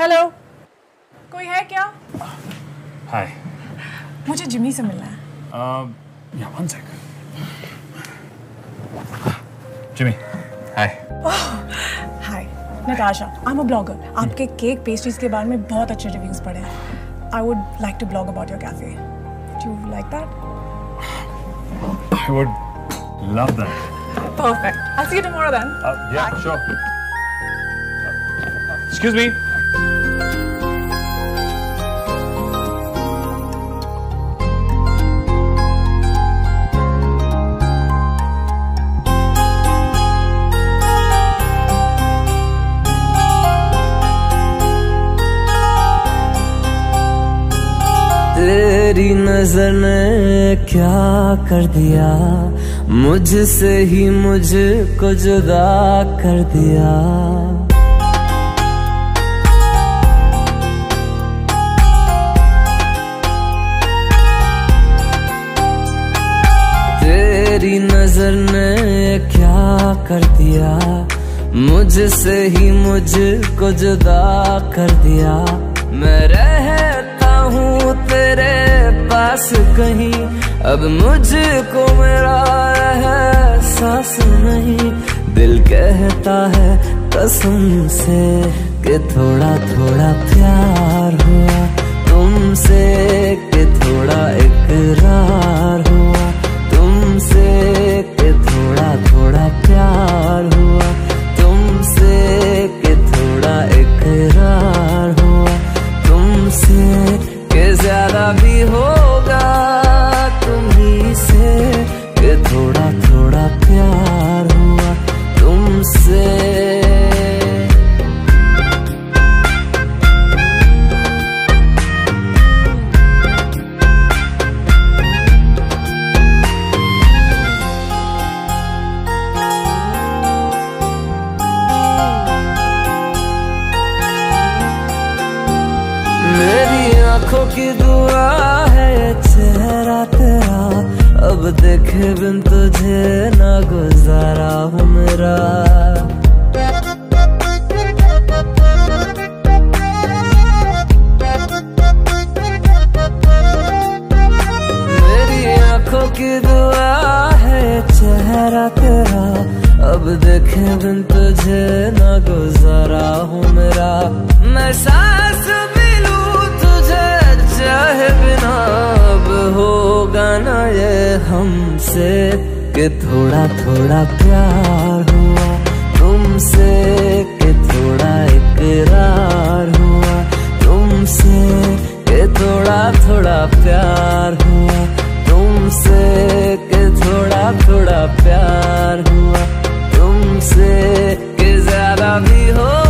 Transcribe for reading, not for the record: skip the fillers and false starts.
Hello, कोई है क्या? हाय, मुझे जिमी से मिलना है। या one second. Jimmy, hi. Hi, Natasha, I am a blogger. आपके केक पेस्ट्रीज के बारे में बहुत अच्छे रिव्यूज पढ़े हैं। I would like to blog about your cafe. Do you like that? I would love that. Perfect. I'll see you tomorrow then. Yeah, Bye. sure. Excuse me. तेरी नजर ने क्या कर दिया, मुझसे ही मुझको जुदा कर दिया। तेरी नजर ने क्या कर दिया, मुझसे ही मुझको जुदा कर दिया। मैं रहता हूँ तेरे पास कहीं, अब मुझको मेरा एहसास नहीं। दिल कहता है कसम से कि थोड़ा थोड़ा प्यार हुआ तुमसे, कि थोड़ा इकरार हुआ तुमसे, कि थोड़ा थोड़ा प्यार हुआ तुमसे, कि थोड़ा इकरार हुआ तुमसे, कि ज्यादा भी होगा तुम्ही से, कि थोड़ा थोड़ा प्यार हुआ तुमसे। मेरी आंखों की दुआ है चेहरा तेरा, अब देखे बिन तुझे ना गुजारा हो मेरा। मेरी आंखों की दुआ है चेहरा तेरा, अब देखे बिन तुझे ना गुजारा हो मेरा। मैं सांस भी लूं तुझे चाहे बिना, अब होगा ना ये हमसे, कि थोड़ा थोड़ा प्यार हुआ तुमसे, कि थोड़ा इकरार हुआ तुमसे, कि थोड़ा थोड़ा प्यार हुआ तुमसे, कि थोड़ा थोड़ा प्यार हुआ तुमसे, कि ज्यादा भी हो